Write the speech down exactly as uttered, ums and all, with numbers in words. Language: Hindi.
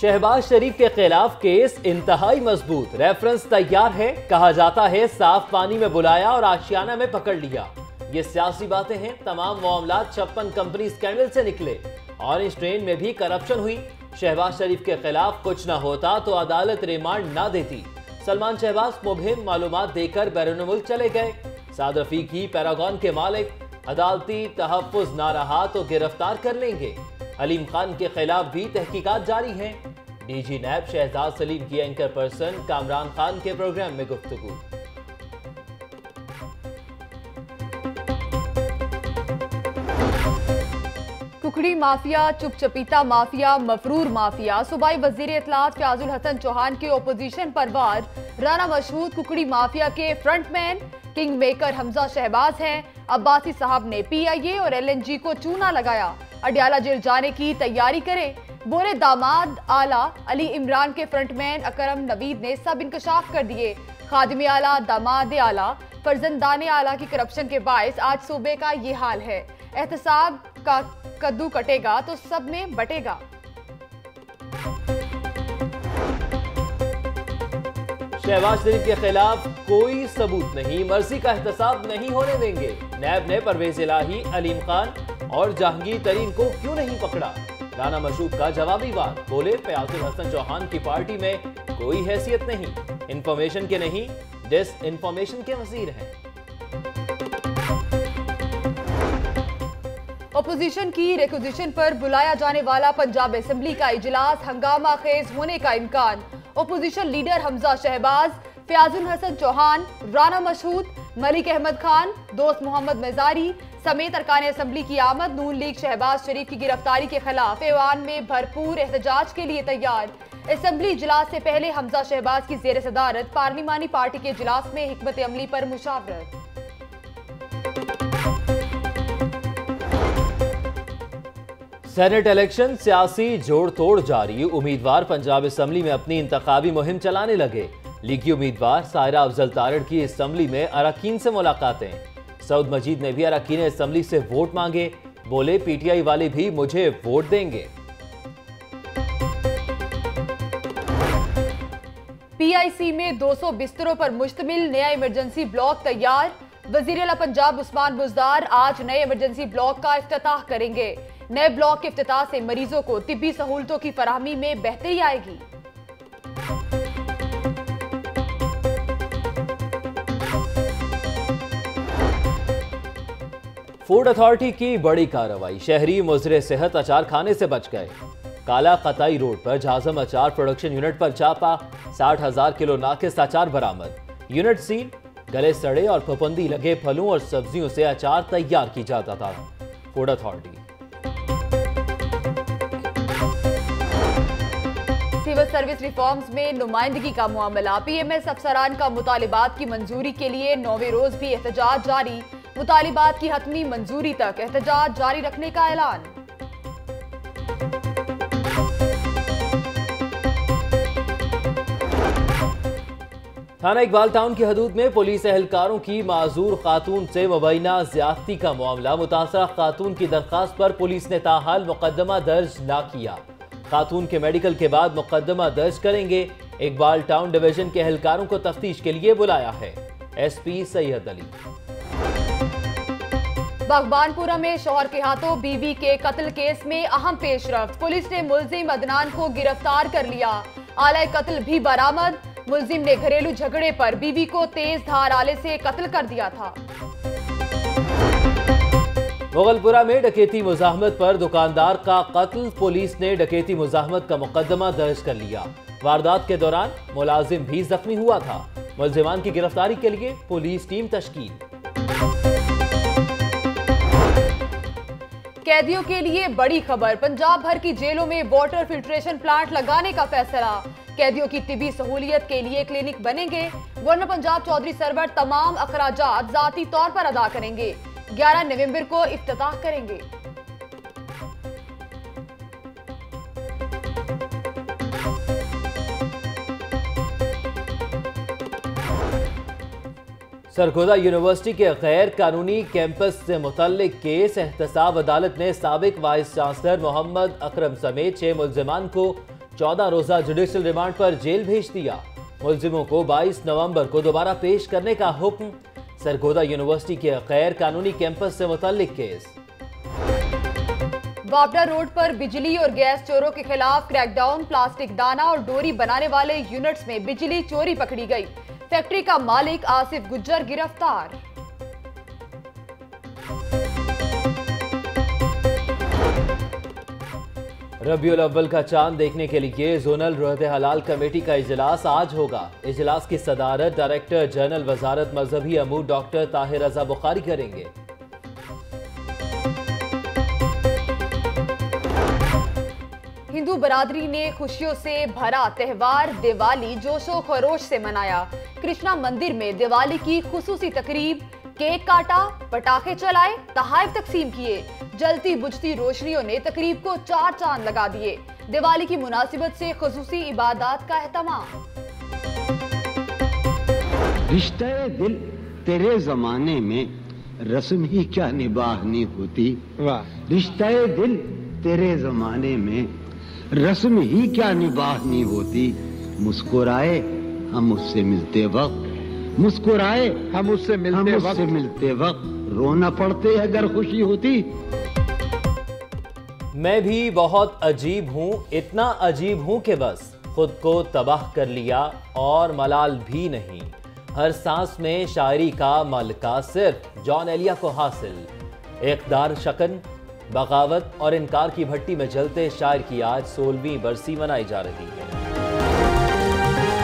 शहबाज शरीफ के खिलाफ केस इंतहाई मजबूत, रेफरेंस तैयार है। कहा जाता है साफ पानी में बुलाया और आशियाना में पकड़ लिया। ये सियासी बातें हैं। तमाम मामलात छप्पन कंपनी स्कैंडल से निकले। ऑरेंज ट्रेन में भी करप्शन हुई। शहबाज शरीफ के खिलाफ कुछ न होता तो अदालत रिमांड न देती। सलमान शहबाज मुबहिम मालूमात देकर बैरून मुल्क चले गए। साद रफीकी पैरागॉन के मालिक, अदालती तहफ्फुज ना रहा तो गिरफ्तार कर लेंगे। अलीम खान के खिलाफ भी तहकीकात जारी हैं। डीजी नैब शहजाद सलीम की एंकर पर्सन कामरान खान के प्रोग्राम में गुफ्तगू। कुकड़ी माफिया, चुपचपीता माफिया, मफरूर माफिया। सूबाई वजीर इत्तलात फयाजुल हसन चौहान के ओपोजिशन पर वार। राना मशहूद कुकड़ी माफिया के frontman king maker Hamza Shahbaz हैं। अब्बासी साहब ने पी आई ए और एल एन जी को चूना लगाया। अडयाला जेल जाने की तैयारी करें। बोले दामाद आला अली इमरान के फ्रंटमैन अकरम नवीद ने सब इंकशाफ कर दिए। खादिम आला, दामाद आला, फर्जंदान आला की करप्शन के बायस आज सूबे का ये हाल है। एहतसाब का कद्दू कटेगा तो सब में बटेगा। शहबाज शरीफ के खिलाफ कोई सबूत नहीं, मर्जी का एहतसाब नहीं होने देंगे। नैब ने परवेज इलाही, अलीम खान और जहांगीर तरीन को क्यों नहीं पकड़ा? राना मशहूद का जवाबी वार। बोले फयाजुल हसन चौहान की पार्टी में कोई हैसियत नहीं, इंफॉर्मेशन के नहीं डिस इंफॉर्मेशन के वजीर हैं। ओपोजिशन की रिक्विजिशन पर बुलाया जाने वाला पंजाब असेंबली का इजलास हंगामा खेज होने का इम्कान। ओपोजिशन लीडर हमजा शहबाज, फयाजुल हसन चौहान, राना मशहूद, मलिक अहमद खान, दोस्त मोहम्मद मेजारी समेत अरकान असेंबली की आमद। नून लीग शहबाज शरीफ की गिरफ्तारी के खिलाफ ऐवान में भरपूर एहतजाज के लिए तैयार। असेंबली इजलास से पहले हमजा शहबाज की जेर सदारत पार्लिमानी पार्टी के इजलास में हिकमत अमली पर मुशावरत। सेनेट इलेक्शन सियासी जोड़ तोड़ जारी। उम्मीदवार पंजाब असेंबली में अपनी इंतखाबी मुहिम चलाने लगे। लीगी उम्मीदवार सायरा अफजल तारड़ की असेंबली में अरकान से मुलाकातें। सऊद मजीद ने भी अरकान असेंबली से वोट मांगे। बोले पीटीआई वाले भी मुझे वोट देंगे। पीआईसी में दो सौ बिस्तरों पर मुश्तमिल नया इमरजेंसी ब्लॉक तैयार। वजीर आला पंजाब उस्मान बुज़दार आज नए इमरजेंसी ब्लॉक का इफ्तिताह करेंगे। नए ब्लॉक के इफ्तिताह से मरीजों को तिब्बी सहूलतों की फराहमी में बेहतरी आएगी। फूड अथॉरिटी की बड़ी कार्रवाई। शहरी मुजरे सेहत अचार खाने से बच गए। काला कताई रोड पर झाजम अचार प्रोडक्शन यूनिट पर छापा। साठ हजार किलो नाकिस अचार बरामद। Unit seal. गले सड़े और फफूंदी लगे फलों और सब्जियों से अचार तैयार की जाता था। Food authority. Civil service reforms में नुमाइंदगी का मामला। पीएमएस अफसरान का मुतालिबात की मंजूरी के लिए नौवें रोज भी एहतजाज जारी। मुतालिबात की हतमी मंजूरी तक एहतजाज जारी रखने का ऐलान। थाना इकबाल टाउन की हदूद में पुलिस एहलकारों की माजूर खातून से मुबैना ज्यादती का मामला। मुतासरा खातून की दरखास्त पर पुलिस ने ताहाल मुकदमा दर्ज ना किया। खातून के मेडिकल के बाद मुकदमा दर्ज करेंगे। इकबाल टाउन डिवीजन के एहलकारों को तफ्तीश के लिए बुलाया है। एसपी सैयद अली। बागबानपुरा में शौहर के हाथों बीवी के कत्ल केस में अहम पेशरफ्त। पुलिस ने मुलजिम अदनान को गिरफ्तार कर लिया। आला कत्ल भी बरामद। मुलजिम ने घरेलू झगड़े पर बीवी को तेज धार आले से कत्ल कर दिया था। मुगलपुरा में डकैती मुजाहमत पर दुकानदार का कत्ल। पुलिस ने डकैती मुजाहमत का मुकदमा दर्ज कर लिया। वारदात के दौरान मुलाजिम भी जख्मी हुआ था। मुलजिमान की गिरफ्तारी के लिए पुलिस टीम तश्कील। कैदियों के लिए बड़ी खबर। पंजाब भर की जेलों में वाटर फिल्ट्रेशन प्लांट लगाने का फैसला। कैदियों की तिबी सहूलियत के लिए क्लिनिक बनेंगे। गवर्नर पंजाब चौधरी सरवर तमाम अखराजात जाती तौर पर अदा करेंगे। ग्यारह नवंबर को इफ्तिताह करेंगे। सरगोदा यूनिवर्सिटी के गैर कानूनी कैंपस से मुतल्लिक केस। एहतसाब अदालत ने साबिक वाइस चांसलर मोहम्मद अकरम समेत छह मुल्जिमान को चौदह रोजा जुडिशियल रिमांड पर जेल भेज दिया। मुलजिमों को बाईस नवंबर को दोबारा पेश करने का हुक्म। सरगोदा यूनिवर्सिटी के गैर कानूनी कैंपस से मुतल्लिक केस। वापडा रोड पर बिजली और गैस चोरों के खिलाफ क्रैकडाउन। प्लास्टिक दाना और डोरी बनाने वाले यूनिट्स में बिजली चोरी पकड़ी गई। फैक्ट्री का मालिक आसिफ गुज्जर गिरफ्तार। रबीउल अव्वल का चांद देखने के लिए जोनल रहते हलाल कमेटी का इजलास आज होगा। इजलास की सदारत डायरेक्टर जनरल वजारत मजहबी अमूर डॉक्टर ताहिर रजा बुखारी करेंगे। हिंदू बरादरी ने खुशियों से भरा त्यौहार दिवाली जोशो खरोश से मनाया। कृष्णा मंदिर में दिवाली की खुसूसी तकरीब, केक काटा, पटाखे चलाए, तोहफे तकसीम किए। जलती बुझती रोशनियों ने तकरीब को चार चांद लगा दिए। दिवाली की मुनासिबत से खुसूसी इबादत का एहतमाम। रिश्ते दिल तेरे जमाने में रस्म ही क्या निभानी होती। वाह। रिश्ते दिल तेरे जमाने में रस्म ही क्या निभानी होती। मुस्कुराए हम उससे मिलते वक्त, मुस्कुराए हम उससे मिलते हम उससे मिलते वक्त रोना पड़ते अगर खुशी होती। मैं भी बहुत अजीब हूँ, इतना अजीब हूँ कि बस खुद को तबाह कर लिया और मलाल भी नहीं। हर सांस में शायरी का मलका सिर्फ जॉन एलिया को हासिल। इक़दार शकन, बगावत और इनकार की भट्टी में जलते शायर की आज सोलहवीं बरसी मनाई जा रही है।